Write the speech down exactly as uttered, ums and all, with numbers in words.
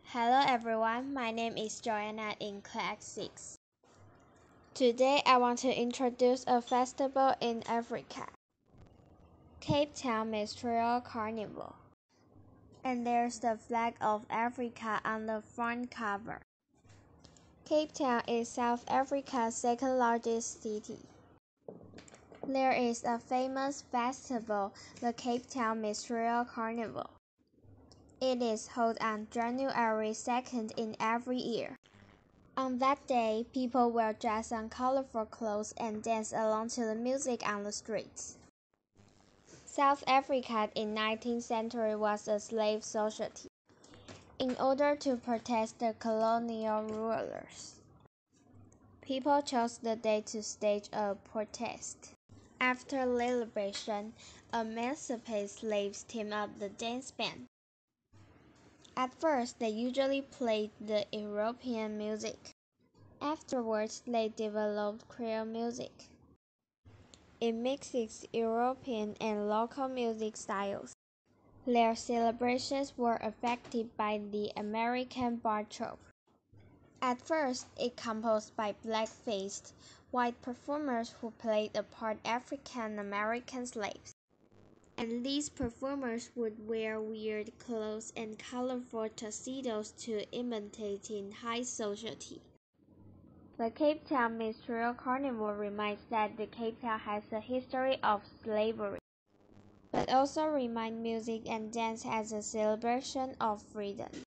Hello everyone, my name is Joanna in class six. Today I want to introduce a festival in Africa, Cape Town Minstrel Carnival. And there's the flag of Africa on the front cover. Cape Town is South Africa's second largest city. There is a famous festival, the Cape Town Minstrel Carnival. It is held on January second in every year. On that day, people wear dress and colorful clothes and dance along to the music on the streets. South Africa in nineteenth century was a slave society. In order to protest the colonial rulers, people chose the day to stage a protest. After liberation, emancipated slaves teamed up the dance band. At first, they usually played the European music. Afterwards, they developed Creole music. It mixes European and local music styles. Their celebrations were affected by the American bar trope. At first, it composed by black-faced, white performers who played the part African-American slaves. And these performers would wear weird clothes and colorful tuxedos to imitate in high society. The Cape Town Minstrel Carnival reminds that the Cape Town has a history of slavery, but also reminds music and dance as a celebration of freedom.